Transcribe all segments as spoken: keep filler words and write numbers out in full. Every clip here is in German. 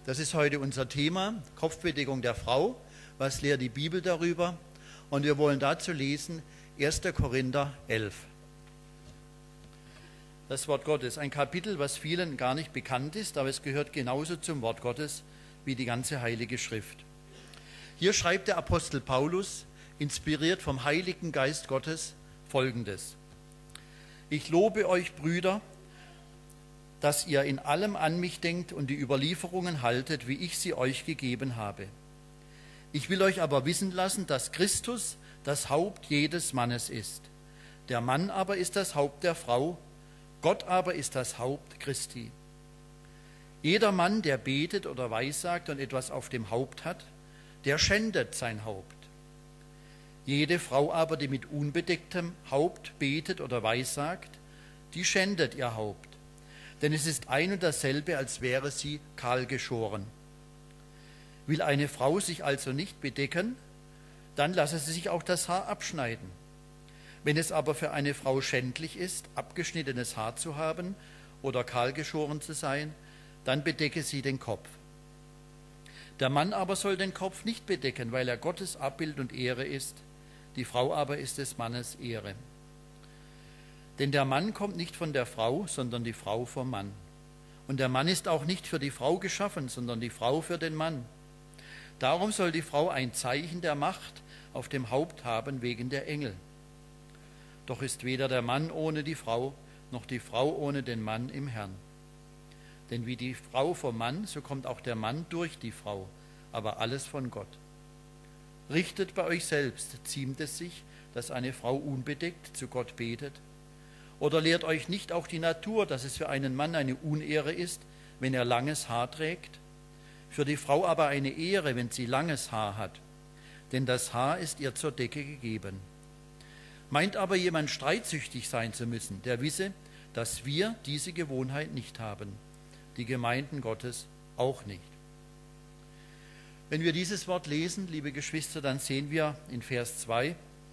Das ist heute unser Thema, Kopfbedeckung der Frau. Was lehrt die Bibel darüber? Und wir wollen dazu lesen erster Korinther elf. Das Wort Gottes, ein Kapitel, was vielen gar nicht bekannt ist, aber es gehört genauso zum Wort Gottes wie die ganze Heilige Schrift. Hier schreibt der Apostel Paulus, inspiriert vom Heiligen Geist Gottes, Folgendes. Ich lobe euch, Brüder, dass ihr in allem an mich denkt und die Überlieferungen haltet, wie ich sie euch gegeben habe. Ich will euch aber wissen lassen, dass Christus das Haupt jedes Mannes ist. Der Mann aber ist das Haupt der Frau, Gott aber ist das Haupt Christi. Jeder Mann, der betet oder weissagt und etwas auf dem Haupt hat, der schändet sein Haupt. Jede Frau aber, die mit unbedecktem Haupt betet oder weissagt, die schändet ihr Haupt. Denn es ist ein und dasselbe, als wäre sie kahl geschoren. Will eine Frau sich also nicht bedecken, dann lasse sie sich auch das Haar abschneiden. Wenn es aber für eine Frau schändlich ist, abgeschnittenes Haar zu haben oder kahl geschoren zu sein, dann bedecke sie den Kopf. Der Mann aber soll den Kopf nicht bedecken, weil er Gottes Abbild und Ehre ist. Die Frau aber ist des Mannes Ehre. Denn der Mann kommt nicht von der Frau, sondern die Frau vom Mann. Und der Mann ist auch nicht für die Frau geschaffen, sondern die Frau für den Mann. Darum soll die Frau ein Zeichen der Macht auf dem Haupt haben wegen der Engel. Doch ist weder der Mann ohne die Frau, noch die Frau ohne den Mann im Herrn. Denn wie die Frau vom Mann, so kommt auch der Mann durch die Frau, aber alles von Gott. Richtet bei euch selbst, ziemt es sich, dass eine Frau unbedeckt zu Gott betet? Oder lehrt euch nicht auch die Natur, dass es für einen Mann eine Unehre ist, wenn er langes Haar trägt? Für die Frau aber eine Ehre, wenn sie langes Haar hat, denn das Haar ist ihr zur Decke gegeben. Meint aber jemand streitsüchtig sein zu müssen, der wisse, dass wir diese Gewohnheit nicht haben, die Gemeinden Gottes auch nicht. Wenn wir dieses Wort lesen, liebe Geschwister, dann sehen wir in Vers zwei,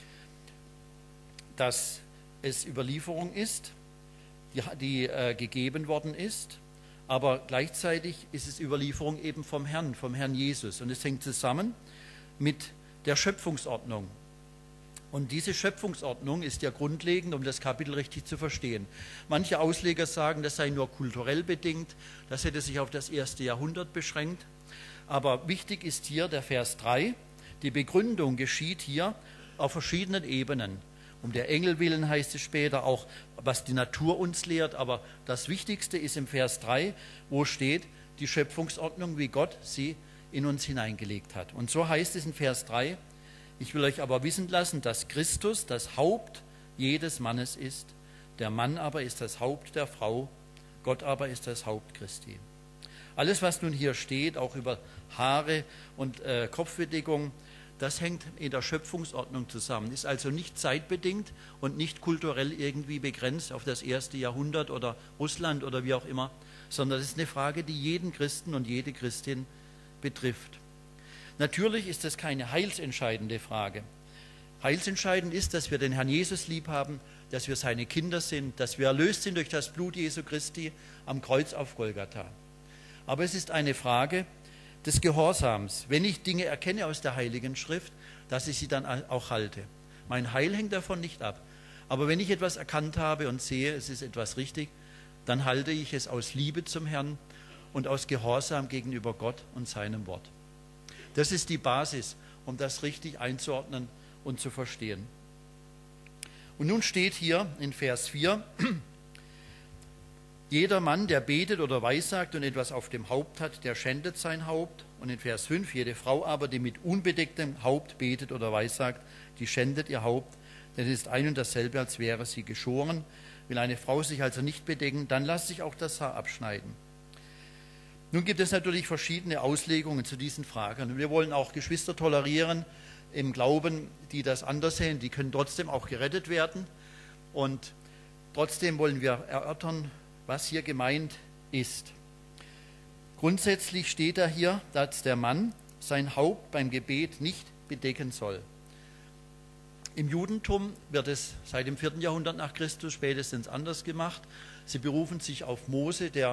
dass es Überlieferung ist, die, die äh, gegeben worden ist, aber gleichzeitig ist es Überlieferung eben vom Herrn, vom Herrn Jesus. Und es hängt zusammen mit der Schöpfungsordnung. Und diese Schöpfungsordnung ist ja grundlegend, um das Kapitel richtig zu verstehen. Manche Ausleger sagen, das sei nur kulturell bedingt, das hätte sich auf das erste Jahrhundert beschränkt. Aber wichtig ist hier der Vers drei, die Begründung geschieht hier auf verschiedenen Ebenen. Um der Engel willen heißt es später auch, was die Natur uns lehrt, aber das Wichtigste ist im Vers drei, wo steht die Schöpfungsordnung, wie Gott sie in uns hineingelegt hat. Und so heißt es in Vers drei, ich will euch aber wissen lassen, dass Christus das Haupt jedes Mannes ist, der Mann aber ist das Haupt der Frau, Gott aber ist das Haupt Christi. Alles, was nun hier steht, auch über Haare und äh, Kopfbedeckung, das hängt in der Schöpfungsordnung zusammen, ist also nicht zeitbedingt und nicht kulturell irgendwie begrenzt auf das erste Jahrhundert oder Russland oder wie auch immer, sondern es ist eine Frage, die jeden Christen und jede Christin betrifft. Natürlich ist das keine heilsentscheidende Frage. Heilsentscheidend ist, dass wir den Herrn Jesus lieb haben, dass wir seine Kinder sind, dass wir erlöst sind durch das Blut Jesu Christi am Kreuz auf Golgatha. Aber es ist eine Frage des Gehorsams, wenn ich Dinge erkenne aus der Heiligen Schrift, dass ich sie dann auch halte. Mein Heil hängt davon nicht ab. Aber wenn ich etwas erkannt habe und sehe, es ist etwas richtig, dann halte ich es aus Liebe zum Herrn und aus Gehorsam gegenüber Gott und seinem Wort. Das ist die Basis, um das richtig einzuordnen und zu verstehen. Und nun steht hier in Vers vier, jeder Mann, der betet oder weissagt und etwas auf dem Haupt hat, der schändet sein Haupt. Und in Vers fünf, jede Frau aber, die mit unbedecktem Haupt betet oder weissagt, die schändet ihr Haupt, denn es ist ein und dasselbe, als wäre sie geschoren. Will eine Frau sich also nicht bedecken, dann lass sich auch das Haar abschneiden. Nun gibt es natürlich verschiedene Auslegungen zu diesen Fragen. Und wir wollen auch Geschwister tolerieren im Glauben, die das anders sehen, die können trotzdem auch gerettet werden. Und trotzdem wollen wir erörtern, was hier gemeint ist. Grundsätzlich steht da hier, dass der Mann sein Haupt beim Gebet nicht bedecken soll. Im Judentum wird es seit dem vierten Jahrhundert nach Christus spätestens anders gemacht. Sie berufen sich auf Mose, der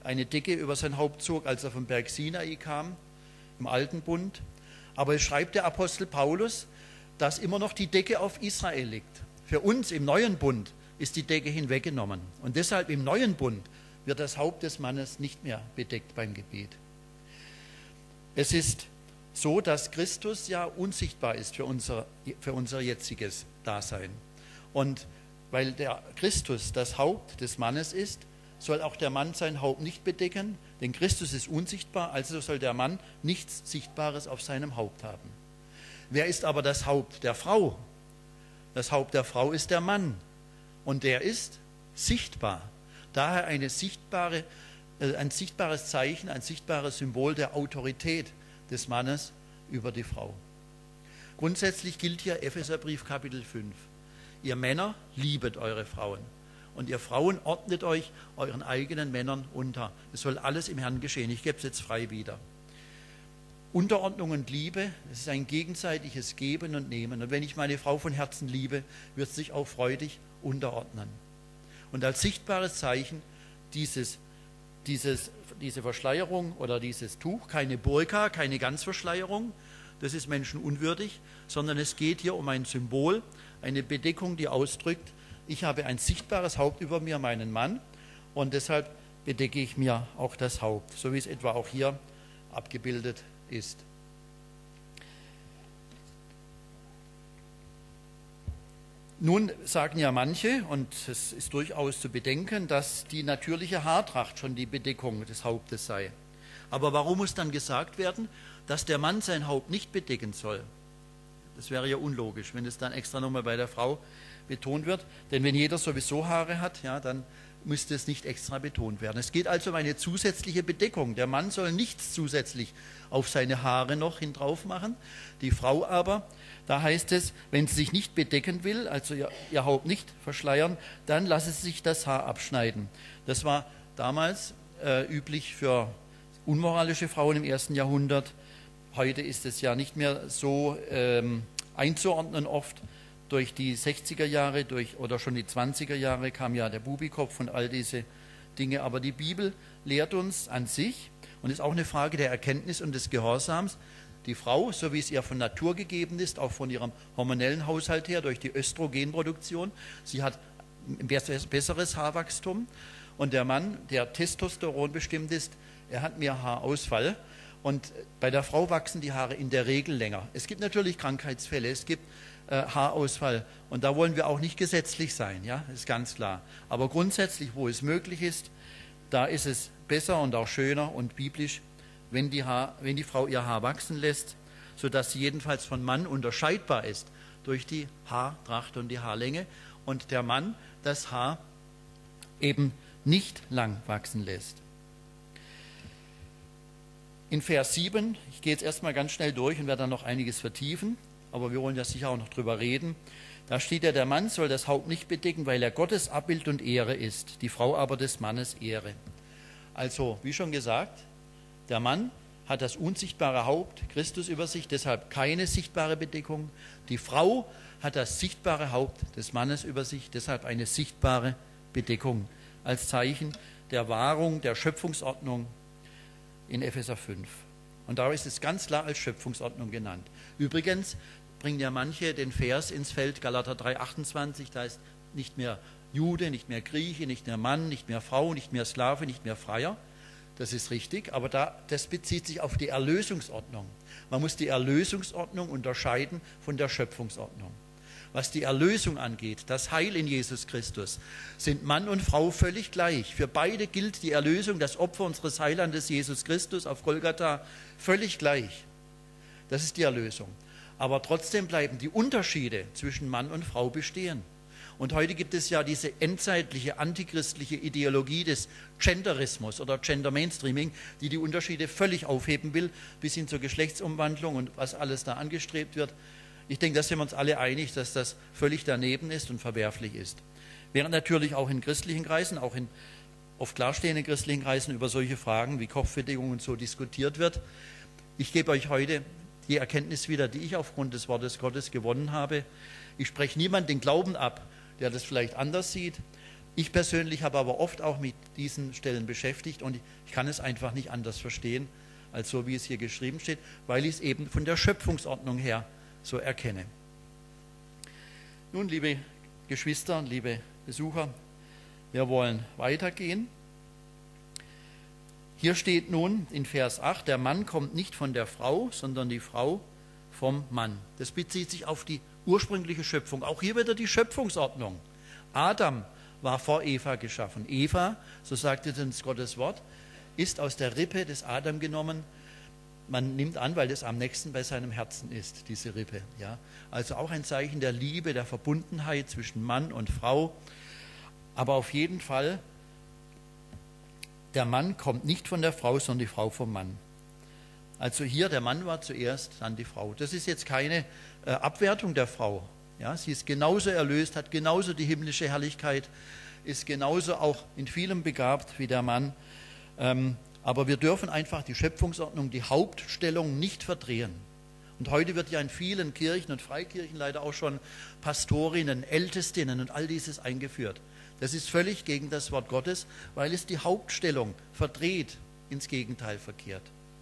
eine Decke über sein Haupt zog, als er vom Berg Sinai kam, im Alten Bund. Aber es schreibt der Apostel Paulus, dass immer noch die Decke auf Israel liegt. Für uns im Neuen Bund ist die Decke hinweggenommen. Und deshalb im Neuen Bund wird das Haupt des Mannes nicht mehr bedeckt beim Gebet. Es ist so, dass Christus ja unsichtbar ist für unser, für unser jetziges Dasein. Und weil der Christus das Haupt des Mannes ist, soll auch der Mann sein Haupt nicht bedecken, denn Christus ist unsichtbar, also soll der Mann nichts Sichtbares auf seinem Haupt haben. Wer ist aber das Haupt der Frau? Das Haupt der Frau ist der Mann und der ist sichtbar. Daher eine sichtbare, äh, ein sichtbares Zeichen, ein sichtbares Symbol der Autorität des Mannes über die Frau. Grundsätzlich gilt hier Epheserbrief Kapitel fünf. Ihr Männer liebet eure Frauen und ihr Frauen ordnet euch euren eigenen Männern unter. Es soll alles im Herrn geschehen. Ich gebe es jetzt frei wieder. Unterordnung und Liebe, es ist ein gegenseitiges Geben und Nehmen. Und wenn ich meine Frau von Herzen liebe, wird sie sich auch freudig unterordnen. Und als sichtbares Zeichen dieses, dieses, diese Verschleierung oder dieses Tuch, keine Burka, keine Ganzverschleierung, das ist menschenunwürdig, sondern es geht hier um ein Symbol, eine Bedeckung, die ausdrückt, ich habe ein sichtbares Haupt über mir, meinen Mann, und deshalb bedecke ich mir auch das Haupt, so wie es etwa auch hier abgebildet ist. Nun sagen ja manche, und es ist durchaus zu bedenken, dass die natürliche Haartracht schon die Bedeckung des Hauptes sei. Aber warum muss dann gesagt werden, dass der Mann sein Haupt nicht bedecken soll? Das wäre ja unlogisch, wenn es dann extra nochmal bei der Frau betont wird. Denn wenn jeder sowieso Haare hat, ja, dann müsste es nicht extra betont werden. Es geht also um eine zusätzliche Bedeckung. Der Mann soll nichts zusätzlich auf seine Haare noch hin drauf machen. Die Frau aber, da heißt es, wenn sie sich nicht bedecken will, also ihr, ihr Haupt nicht verschleiern, dann lasse sie sich das Haar abschneiden. Das war damals äh, üblich für unmoralische Frauen im ersten Jahrhundert. Heute ist es ja nicht mehr so ähm, einzuordnen oft. Durch die sechziger Jahre durch, oder schon die zwanziger Jahre kam ja der Bubikopf und all diese Dinge. Aber die Bibel lehrt uns an sich, und ist auch eine Frage der Erkenntnis und des Gehorsams, die Frau, so wie es ihr von Natur gegeben ist, auch von ihrem hormonellen Haushalt her, durch die Östrogenproduktion, sie hat ein besseres Haarwachstum. Und der Mann, der Testosteron bestimmt ist, er hat mehr Haarausfall. Und bei der Frau wachsen die Haare in der Regel länger. Es gibt natürlich Krankheitsfälle, es gibt äh, Haarausfall. Und da wollen wir auch nicht gesetzlich sein, ja, ist ganz klar. Aber grundsätzlich, wo es möglich ist, da ist es besser und auch schöner und biblisch, wenn die, Haar, wenn die Frau ihr Haar wachsen lässt, sodass sie jedenfalls von Mann unterscheidbar ist durch die Haartracht und die Haarlänge. Und der Mann das Haar eben nicht lang wachsen lässt. In Vers sieben, ich gehe jetzt erstmal ganz schnell durch und werde dann noch einiges vertiefen, aber wir wollen ja sicher auch noch drüber reden. Da steht ja, der Mann soll das Haupt nicht bedecken, weil er Gottes Abbild und Ehre ist, die Frau aber des Mannes Ehre. Also, wie schon gesagt, der Mann hat das unsichtbare Haupt, Christus über sich, deshalb keine sichtbare Bedeckung. Die Frau hat das sichtbare Haupt des Mannes über sich, deshalb eine sichtbare Bedeckung als Zeichen der Wahrung, der Schöpfungsordnung in Epheser fünf. Und da ist es ganz klar als Schöpfungsordnung genannt. Übrigens bringen ja manche den Vers ins Feld, Galater drei achtundzwanzig, da ist nicht mehr Jude, nicht mehr Grieche, nicht mehr Mann, nicht mehr Frau, nicht mehr Sklave, nicht mehr Freier. Das ist richtig, aber da, das bezieht sich auf die Erlösungsordnung. Man muss die Erlösungsordnung unterscheiden von der Schöpfungsordnung. Was die Erlösung angeht, das Heil in Jesus Christus, sind Mann und Frau völlig gleich. Für beide gilt die Erlösung, das Opfer unseres Heilandes Jesus Christus auf Golgatha völlig gleich. Das ist die Erlösung. Aber trotzdem bleiben die Unterschiede zwischen Mann und Frau bestehen. Und heute gibt es ja diese endzeitliche, antichristliche Ideologie des Genderismus oder Gender Mainstreaming, die die Unterschiede völlig aufheben will, bis hin zur Geschlechtsumwandlung und was alles da angestrebt wird. Ich denke, da sind wir uns alle einig, dass das völlig daneben ist und verwerflich ist. Während natürlich auch in christlichen Kreisen, auch in oft klarstehenden christlichen Kreisen über solche Fragen wie Kopfbedeckung und so diskutiert wird. Ich gebe euch heute die Erkenntnis wieder, die ich aufgrund des Wortes Gottes gewonnen habe. Ich spreche niemand den Glauben ab, der das vielleicht anders sieht. Ich persönlich habe aber oft auch mit diesen Stellen beschäftigt und ich kann es einfach nicht anders verstehen, als so wie es hier geschrieben steht, weil ich es eben von der Schöpfungsordnung her so erkenne. Nun, liebe Geschwister, liebe Besucher, wir wollen weitergehen. Hier steht nun in Vers acht, der Mann kommt nicht von der Frau, sondern die Frau vom Mann. Das bezieht sich auf die ursprüngliche Schöpfung. Auch hier wieder die Schöpfungsordnung. Adam war vor Eva geschaffen. Eva, so sagte uns Gottes Wort, ist aus der Rippe des Adam genommen. Man nimmt an, weil das am nächsten bei seinem Herzen ist, diese Rippe. Ja? Also auch ein Zeichen der Liebe, der Verbundenheit zwischen Mann und Frau. Aber auf jeden Fall, der Mann kommt nicht von der Frau, sondern die Frau vom Mann. Also hier, der Mann war zuerst, dann die Frau. Das ist jetzt keine äh, Abwertung der Frau. Ja? Sie ist genauso erlöst, hat genauso die himmlische Herrlichkeit, ist genauso auch in vielem begabt wie der Mann. Ähm, aber wir dürfen einfach die Schöpfungsordnung, die Hauptstellung nicht verdrehen. Und heute wird ja in vielen Kirchen und Freikirchen leider auch schon Pastorinnen, Ältestinnen und all dieses eingeführt. Das ist völlig gegen das Wort Gottes, weil es die Hauptstellung verdreht, ins Gegenteil verkehrt.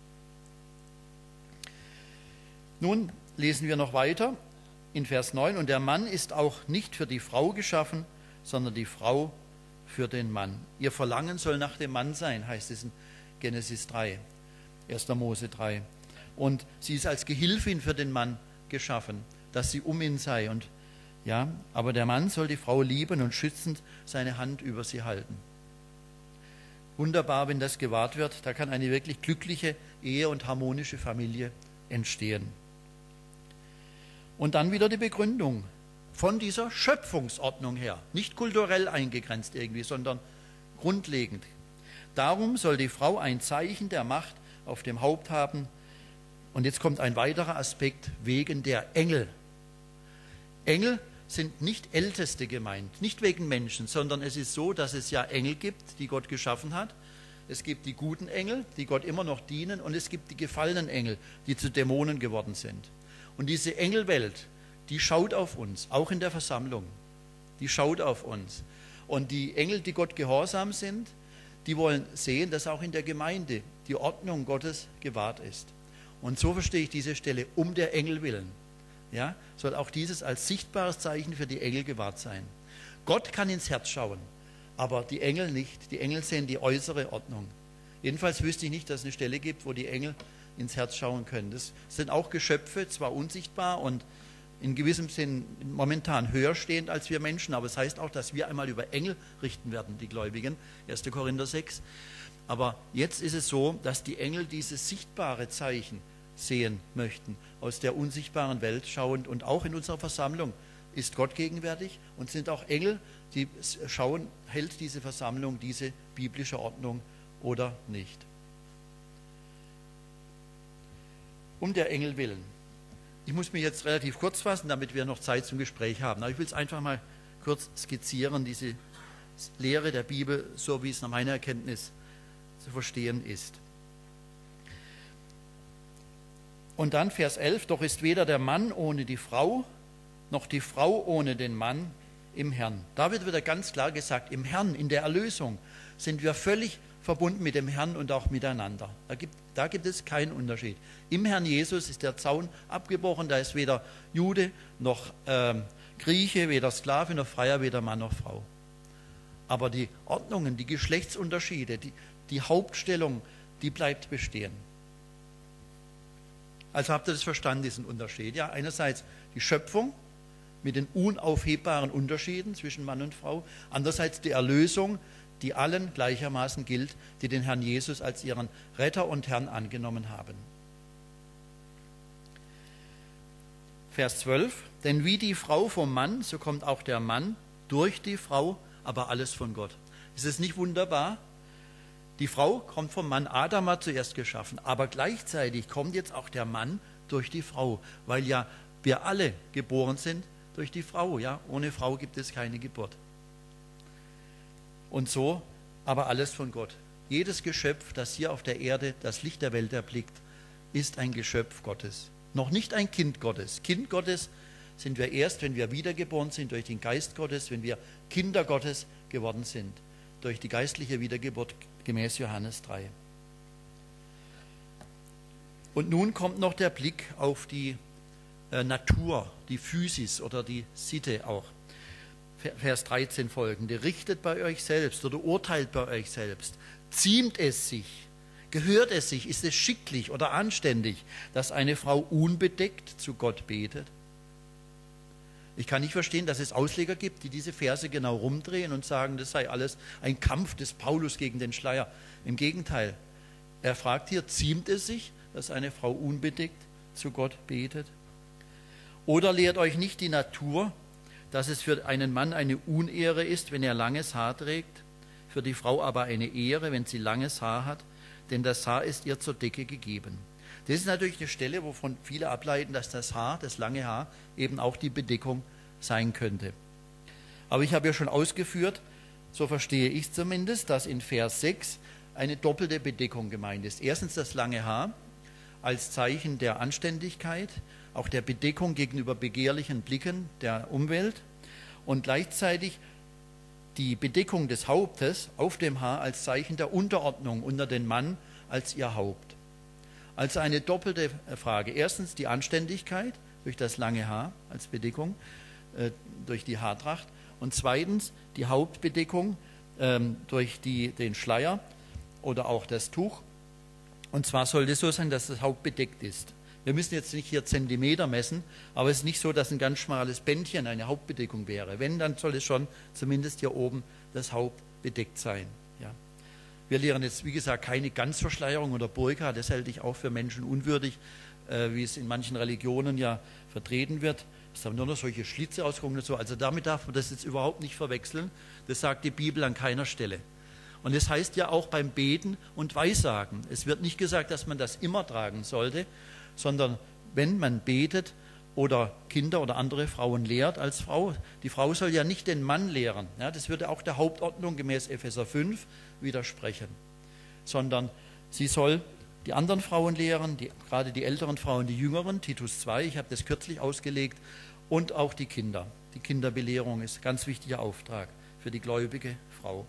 Nun lesen wir noch weiter in Vers neun. Und der Mann ist auch nicht für die Frau geschaffen, sondern die Frau für den Mann. Ihr Verlangen soll nach dem Mann sein, heißt es in Genesis drei, erster Mose drei. Und sie ist als Gehilfin für den Mann geschaffen, dass sie um ihn sei. Und ja, aber der Mann soll die Frau lieben und schützend seine Hand über sie halten. Wunderbar, wenn das gewahrt wird, da kann eine wirklich glückliche Ehe und harmonische Familie entstehen. Und dann wieder die Begründung von dieser Schöpfungsordnung her, nicht kulturell eingegrenzt irgendwie, sondern grundlegend. Darum soll die Frau ein Zeichen der Macht auf dem Haupt haben. Und jetzt kommt ein weiterer Aspekt wegen der Engel. Engel sind nicht Älteste gemeint, nicht wegen Menschen, sondern es ist so, dass es ja Engel gibt, die Gott geschaffen hat. Es gibt die guten Engel, die Gott immer noch dienen, und es gibt die gefallenen Engel, die zu Dämonen geworden sind. Und diese Engelwelt, die schaut auf uns, auch in der Versammlung. Die schaut auf uns. Und die Engel, die Gott gehorsam sind, die wollen sehen, dass auch in der Gemeinde die Ordnung Gottes gewahrt ist. Und so verstehe ich diese Stelle, um der Engel willen. Ja, soll auch dieses als sichtbares Zeichen für die Engel gewahrt sein. Gott kann ins Herz schauen, aber die Engel nicht. Die Engel sehen die äußere Ordnung. Jedenfalls wüsste ich nicht, dass es eine Stelle gibt, wo die Engel ins Herz schauen können. Das sind auch Geschöpfe, zwar unsichtbar und in gewissem Sinn momentan höher stehend als wir Menschen, aber es heißt auch, dass wir einmal über Engel richten werden, die Gläubigen, erster Korinther sechs. Aber jetzt ist es so, dass die Engel dieses sichtbare Zeichen sehen möchten, aus der unsichtbaren Welt schauend, und auch in unserer Versammlung ist Gott gegenwärtig und sind auch Engel, die schauen, hält diese Versammlung diese biblische Ordnung oder nicht. Um der Engel willen. Ich muss mich jetzt relativ kurz fassen, damit wir noch Zeit zum Gespräch haben. Aber ich will es einfach mal kurz skizzieren, diese Lehre der Bibel, so wie es nach meiner Erkenntnis zu verstehen ist. Und dann Vers elf, doch ist weder der Mann ohne die Frau, noch die Frau ohne den Mann im Herrn. Da wird wieder ganz klar gesagt, im Herrn, in der Erlösung, sind wir völlig verbunden mit dem Herrn und auch miteinander. Da gibt, da gibt es keinen Unterschied. Im Herrn Jesus ist der Zaun abgebrochen, da ist weder Jude noch äh, Grieche, weder Sklave noch Freier, weder Mann noch Frau. Aber die Ordnungen, die Geschlechtsunterschiede, die, die Hauptstellung, die bleibt bestehen. Also habt ihr das verstanden, diesen Unterschied? Ja, einerseits die Schöpfung mit den unaufhebbaren Unterschieden zwischen Mann und Frau, andererseits die Erlösung, die allen gleichermaßen gilt, die den Herrn Jesus als ihren Retter und Herrn angenommen haben. Vers zwölf, denn wie die Frau vom Mann, so kommt auch der Mann durch die Frau, aber alles von Gott. Ist es nicht wunderbar? Die Frau kommt vom Mann, Adam hat zuerst geschaffen, aber gleichzeitig kommt jetzt auch der Mann durch die Frau, weil ja wir alle geboren sind durch die Frau. Ja? Ohne Frau gibt es keine Geburt. Und so, aber alles von Gott. Jedes Geschöpf, das hier auf der Erde das Licht der Welt erblickt, ist ein Geschöpf Gottes. Noch nicht ein Kind Gottes. Kind Gottes sind wir erst, wenn wir wiedergeboren sind durch den Geist Gottes, wenn wir Kinder Gottes geworden sind, durch die geistliche Wiedergeburt gemäß Johannes drei. Und nun kommt noch der Blick auf die äh, Natur, die Physis oder die Sitte auch. Vers dreizehn folgende: Richtet bei euch selbst oder urteilt bei euch selbst. Ziemt es sich, gehört es sich, ist es schicklich oder anständig, dass eine Frau unbedeckt zu Gott betet? Ich kann nicht verstehen, dass es Ausleger gibt, die diese Verse genau rumdrehen und sagen, das sei alles ein Kampf des Paulus gegen den Schleier. Im Gegenteil, er fragt hier, ziemt es sich, dass eine Frau unbedeckt zu Gott betet? Oder lehrt euch nicht die Natur, dass es für einen Mann eine Unehre ist, wenn er langes Haar trägt, für die Frau aber eine Ehre, wenn sie langes Haar hat, denn das Haar ist ihr zur Decke gegeben. Das ist natürlich eine Stelle, wovon viele ableiten, dass das Haar, das lange Haar, eben auch die Bedeckung sein könnte. Aber ich habe ja schon ausgeführt, so verstehe ich es zumindest, dass in Vers sechs eine doppelte Bedeckung gemeint ist. Erstens das lange Haar als Zeichen der Anständigkeit, auch der Bedeckung gegenüber begehrlichen Blicken der Umwelt und gleichzeitig die Bedeckung des Hauptes auf dem Haar als Zeichen der Unterordnung unter den Mann als ihr Haupt. Also eine doppelte Frage. Erstens die Anständigkeit durch das lange Haar als Bedeckung, äh, durch die Haartracht. Und zweitens die Hauptbedeckung ähm, durch die, den Schleier oder auch das Tuch. Und zwar sollte es so sein, dass das Haupt bedeckt ist. Wir müssen jetzt nicht hier Zentimeter messen, aber es ist nicht so, dass ein ganz schmales Bändchen eine Hauptbedeckung wäre. Wenn, dann soll es schon zumindest hier oben das Haupt bedeckt sein. Ja. Wir lehren jetzt, wie gesagt, keine Ganzverschleierung oder Burka. Das halte ich auch für menschenunwürdig, äh, wie es in manchen Religionen ja vertreten wird. Es haben nur noch solche Schlitze ausgekommen und so. Also damit darf man das jetzt überhaupt nicht verwechseln. Das sagt die Bibel an keiner Stelle. Und das heißt ja auch beim Beten und Weissagen. Es wird nicht gesagt, dass man das immer tragen sollte, sondern wenn man betet oder Kinder oder andere Frauen lehrt als Frau, die Frau soll ja nicht den Mann lehren, ja, das würde auch der Hauptordnung gemäß Epheser fünf widersprechen, sondern sie soll die anderen Frauen lehren, die, gerade die älteren Frauen, die jüngeren, Titus zwei, ich habe das kürzlich ausgelegt, und auch die Kinder. Die Kinderbelehrung ist ein ganz wichtiger Auftrag für die gläubige Frau.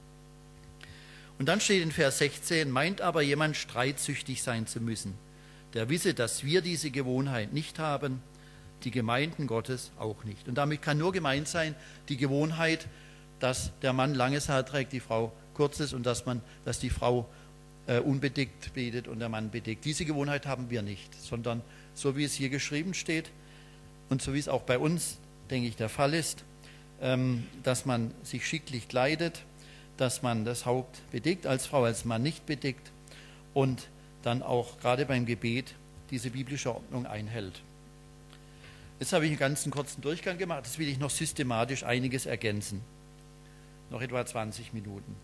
Und dann steht in Vers sechzehn, meint aber jemand streitsüchtig sein zu müssen, der wisse, dass wir diese Gewohnheit nicht haben, die Gemeinden Gottes auch nicht. Und damit kann nur gemeint sein, die Gewohnheit, dass der Mann langes Haar trägt, die Frau kurzes, und dass, man, dass die Frau äh, unbedeckt betet und der Mann bedeckt. Diese Gewohnheit haben wir nicht, sondern so wie es hier geschrieben steht und so wie es auch bei uns, denke ich, der Fall ist, ähm, dass man sich schicklich kleidet, dass man das Haupt bedeckt, als Frau, als Mann nicht bedeckt und dann auch gerade beim Gebet diese biblische Ordnung einhält. Jetzt habe ich einen ganzen kurzen Durchgang gemacht, jetzt will ich noch systematisch einiges ergänzen. Noch etwa zwanzig Minuten.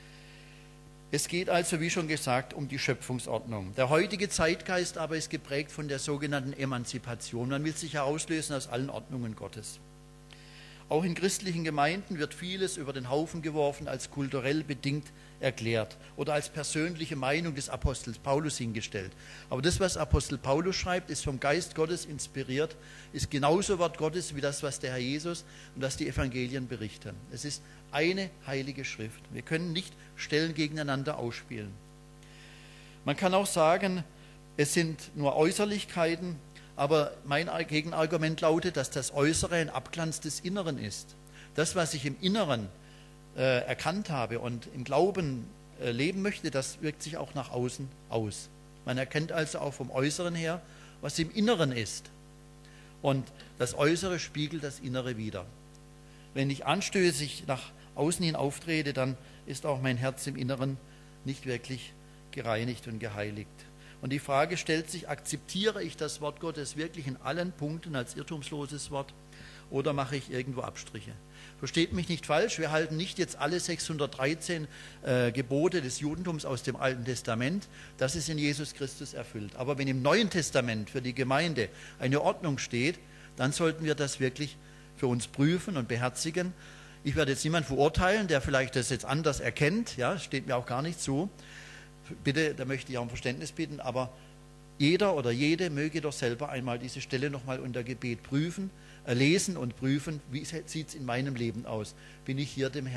Es geht also, wie schon gesagt, um die Schöpfungsordnung. Der heutige Zeitgeist aber ist geprägt von der sogenannten Emanzipation. Man will sich herauslösen aus allen Ordnungen Gottes. Auch in christlichen Gemeinden wird vieles über den Haufen geworfen, als kulturell bedingt erklärt oder als persönliche Meinung des Apostels Paulus hingestellt. Aber das, was Apostel Paulus schreibt, ist vom Geist Gottes inspiriert, ist genauso Wort Gottes wie das, was der Herr Jesus und das die Evangelien berichten. Es ist eine heilige Schrift. Wir können nicht Stellen gegeneinander ausspielen. Man kann auch sagen, es sind nur Äußerlichkeiten, aber mein Gegenargument lautet, dass das Äußere ein Abglanz des Inneren ist. Das, was ich im Inneren äh, erkannt habe und im Glauben äh, leben möchte, das wirkt sich auch nach außen aus. Man erkennt also auch vom Äußeren her, was im Inneren ist. Und das Äußere spiegelt das Innere wider. Wenn ich anstößig nach außen hin auftrete, dann ist auch mein Herz im Inneren nicht wirklich gereinigt und geheiligt. Und die Frage stellt sich, akzeptiere ich das Wort Gottes wirklich in allen Punkten als irrtumsloses Wort oder mache ich irgendwo Abstriche? Versteht mich nicht falsch, wir halten nicht jetzt alle sechshundertdreizehn äh, Gebote des Judentums aus dem Alten Testament, das ist in Jesus Christus erfüllt. Aber wenn im Neuen Testament für die Gemeinde eine Ordnung steht, dann sollten wir das wirklich für uns prüfen und beherzigen. Ich werde jetzt niemanden verurteilen, der vielleicht das jetzt anders erkennt, ja, steht mir auch gar nicht zu. Bitte, da möchte ich auch um Verständnis bitten, aber jeder oder jede möge doch selber einmal diese Stelle nochmal unter Gebet prüfen, äh, lesen und prüfen, wie sieht es in meinem Leben aus? Bin ich hier dem Herrn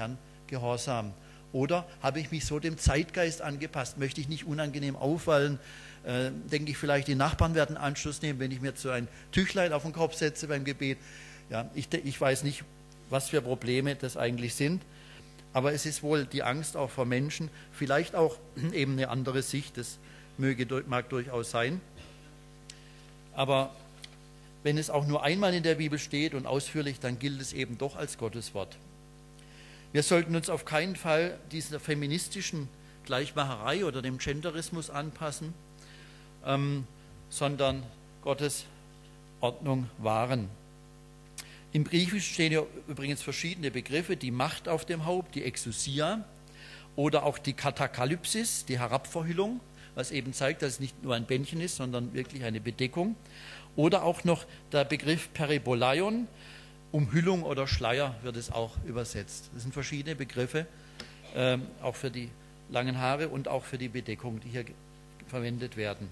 Gehorsam? Oder habe ich mich so dem Zeitgeist angepasst? Möchte ich nicht unangenehm auffallen? Äh, denke ich vielleicht, die Nachbarn werden Anschluss nehmen, wenn ich mir so ein Tüchlein auf den Kopf setze beim Gebet? Ja, ich, ich weiß nicht, was für Probleme das eigentlich sind. Aber es ist wohl die Angst auch vor Menschen, vielleicht auch eben eine andere Sicht, das möge, mag durchaus sein. Aber wenn es auch nur einmal in der Bibel steht und ausführlich, dann gilt es eben doch als Gottes Wort. Wir sollten uns auf keinen Fall dieser feministischen Gleichmacherei oder dem Genderismus anpassen, ähm, sondern Gottes Ordnung wahren. Im Griechischen stehen ja übrigens verschiedene Begriffe, die Macht auf dem Haupt, die Exousia oder auch die Katakalypsis, die Herabverhüllung, was eben zeigt, dass es nicht nur ein Bändchen ist, sondern wirklich eine Bedeckung. Oder auch noch der Begriff Peribolaion, Umhüllung oder Schleier wird es auch übersetzt. Das sind verschiedene Begriffe, äh, auch für die langen Haare und auch für die Bedeckung, die hier verwendet werden.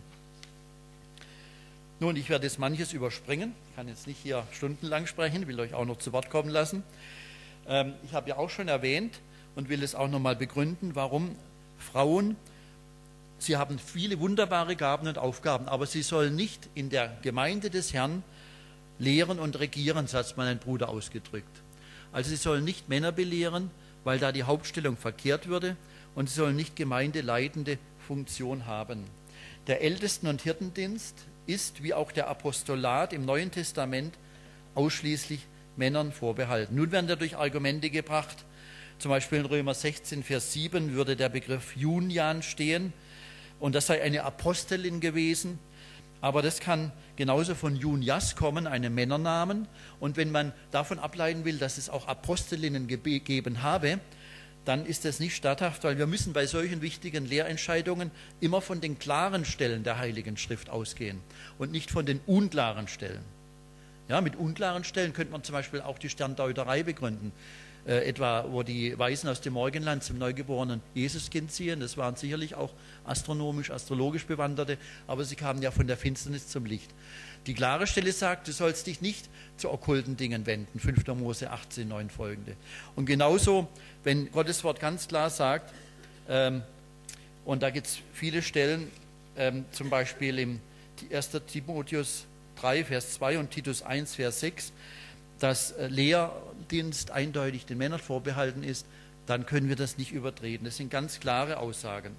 Nun, ich werde jetzt manches überspringen, ich kann jetzt nicht hier stundenlang sprechen, will euch auch noch zu Wort kommen lassen. Ähm, ich habe ja auch schon erwähnt und will es auch nochmal begründen, warum Frauen, sie haben viele wunderbare Gaben und Aufgaben, aber sie sollen nicht in der Gemeinde des Herrn lehren und regieren, so hat es mein Bruder ausgedrückt. Also sie sollen nicht Männer belehren, weil da die Hauptstellung verkehrt würde, und sie sollen nicht gemeindeleitende Funktion haben. Der Ältesten- und Hirtendienst ist, wie auch der Apostolat im Neuen Testament, ausschließlich Männern vorbehalten. Nun werden dadurch Argumente gebracht, zum Beispiel in Römer sechzehn, Vers sieben würde der Begriff Junian stehen und das sei eine Apostelin gewesen, aber das kann genauso von Junias kommen, einem Männernamen, und wenn man davon ableiten will, dass es auch Apostelinnen gegeben habe, dann ist das nicht statthaft, weil wir müssen bei solchen wichtigen Lehrentscheidungen immer von den klaren Stellen der Heiligen Schrift ausgehen und nicht von den unklaren Stellen. Ja, mit unklaren Stellen könnte man zum Beispiel auch die Sterndeuterei begründen, äh, etwa wo die Weisen aus dem Morgenland zum neugeborenen Jesuskind ziehen. Das waren sicherlich auch astronomisch, astrologisch Bewanderte, aber sie kamen ja von der Finsternis zum Licht. Die klare Stelle sagt, du sollst dich nicht zu okkulten Dingen wenden, fünfter Mose achtzehn, neun folgende. Und genauso, wenn Gottes Wort ganz klar sagt, ähm, und da gibt es viele Stellen, ähm, zum Beispiel im erster Timotheus drei, Vers zwei und Titus eins, Vers sechs, dass äh, Lehrdienst eindeutig den Männern vorbehalten ist, dann können wir das nicht übertreten. Das sind ganz klare Aussagen.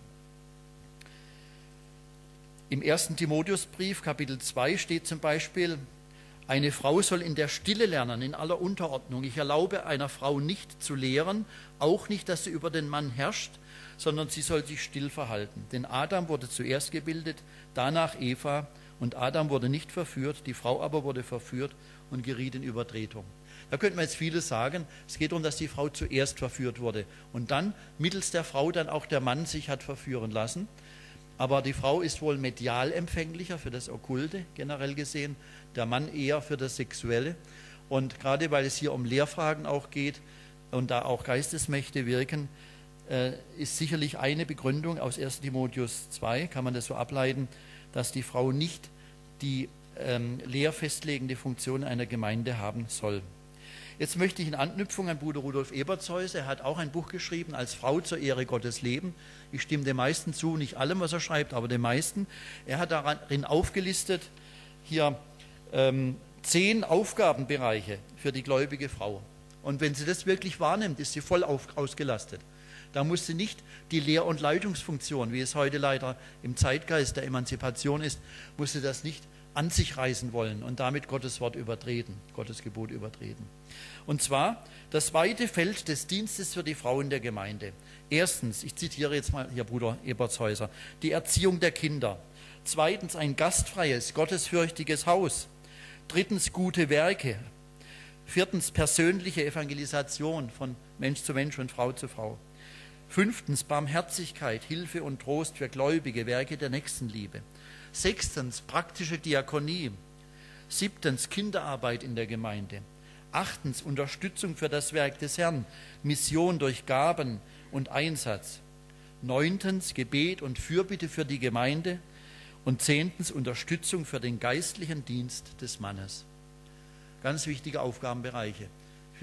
Im ersten Timotheusbrief, Kapitel zwei, steht zum Beispiel, eine Frau soll in der Stille lernen, in aller Unterordnung. Ich erlaube einer Frau nicht zu lehren, auch nicht, dass sie über den Mann herrscht, sondern sie soll sich still verhalten. Denn Adam wurde zuerst gebildet, danach Eva, und Adam wurde nicht verführt, die Frau aber wurde verführt und geriet in Übertretung. Da könnte man jetzt vieles sagen. Es geht darum, dass die Frau zuerst verführt wurde und dann mittels der Frau dann auch der Mann sich hat verführen lassen. Aber die Frau ist wohl medial empfänglicher für das Okkulte, generell gesehen, der Mann eher für das Sexuelle. Und gerade weil es hier um Lehrfragen auch geht und da auch Geistesmächte wirken, äh, ist sicherlich eine Begründung aus erster Timotheus zwei, kann man das so ableiten, dass die Frau nicht die ähm, lehrfestlegende Funktion einer Gemeinde haben soll. Jetzt möchte ich in Anknüpfung an Bruder Rudolf Eberzeus, er hat auch ein Buch geschrieben, als Frau zur Ehre Gottes leben. Ich stimme dem meisten zu, nicht allem, was er schreibt, aber dem meisten. Er hat darin aufgelistet, hier ähm, zehn Aufgabenbereiche für die gläubige Frau. Und wenn sie das wirklich wahrnimmt, ist sie voll auf, ausgelastet. Da muss sie nicht die Lehr- und Leitungsfunktion, wie es heute leider im Zeitgeist der Emanzipation ist, muss sie das nicht an sich reißen wollen und damit Gottes Wort übertreten, Gottes Gebot übertreten. Und zwar das weite Feld des Dienstes für die Frauen der Gemeinde. Erstens, ich zitiere jetzt mal hier Bruder Ebertshäuser, die Erziehung der Kinder. Zweitens, ein gastfreies, gottesfürchtiges Haus. Drittens, gute Werke. Viertens, persönliche Evangelisation von Mensch zu Mensch und Frau zu Frau. Fünftens, Barmherzigkeit, Hilfe und Trost für Gläubige, Werke der Nächstenliebe. Sechstens, praktische Diakonie. Siebtens, Kinderarbeit in der Gemeinde. Achtens, Unterstützung für das Werk des Herrn, Mission durch Gaben und Einsatz. Neuntens, Gebet und Fürbitte für die Gemeinde. Und zehntens, Unterstützung für den geistlichen Dienst des Mannes. Ganz wichtige Aufgabenbereiche für die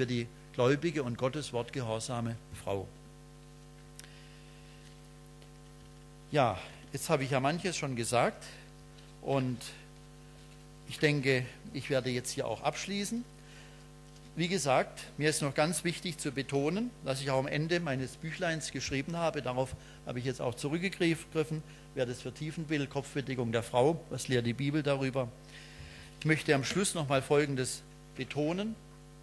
gläubige und Gottes Wort gehorsame Frau. Ja, jetzt habe ich ja manches schon gesagt und ich denke, ich werde jetzt hier auch abschließen. Wie gesagt, mir ist noch ganz wichtig zu betonen, was ich auch am Ende meines Büchleins geschrieben habe. Darauf habe ich jetzt auch zurückgegriffen. Wer das vertiefen will, Kopfbedeckung der Frau, was lehrt die Bibel darüber? Ich möchte am Schluss noch mal Folgendes betonen.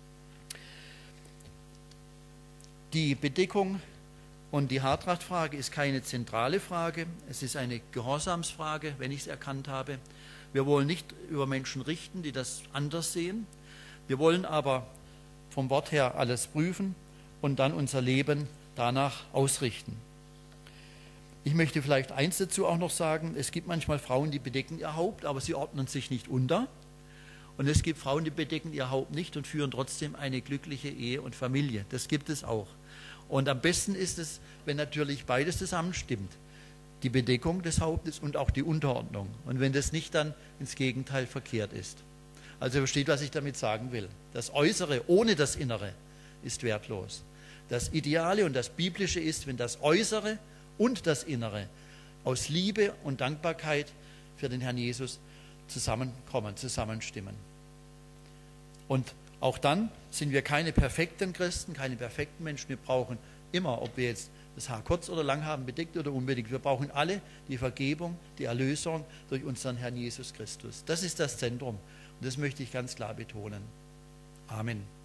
Die Bedeckung und die Haartrachtfrage ist keine zentrale Frage. Es ist eine Gehorsamsfrage, wenn ich es erkannt habe. Wir wollen nicht über Menschen richten, die das anders sehen. Wir wollen aber vom Wort her alles prüfen und dann unser Leben danach ausrichten. Ich möchte vielleicht eins dazu auch noch sagen. Es gibt manchmal Frauen, die bedecken ihr Haupt, aber sie ordnen sich nicht unter. Und es gibt Frauen, die bedecken ihr Haupt nicht und führen trotzdem eine glückliche Ehe und Familie. Das gibt es auch. Und am besten ist es, wenn natürlich beides zusammenstimmt. Die Bedeckung des Hauptes und auch die Unterordnung. Und wenn das nicht dann ins Gegenteil verkehrt ist. Also versteht, was ich damit sagen will. Das Äußere ohne das Innere ist wertlos. Das Ideale und das Biblische ist, wenn das Äußere und das Innere aus Liebe und Dankbarkeit für den Herrn Jesus zusammenkommen, zusammenstimmen. Und auch dann sind wir keine perfekten Christen, keine perfekten Menschen. Wir brauchen immer, ob wir jetzt das Haar kurz oder lang haben, bedeckt oder unbedeckt, wir brauchen alle die Vergebung, die Erlösung durch unseren Herrn Jesus Christus. Das ist das Zentrum und das möchte ich ganz klar betonen. Amen.